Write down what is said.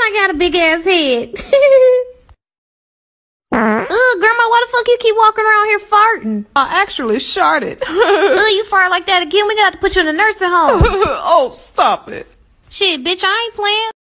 I got a big ass head. Ugh, Grandma, why the fuck you keep walking around here farting? I actually sharted. Ugh, you fart like that again, we got to put you in a nursing home. Oh, stop it. Shit, bitch, I ain't playing.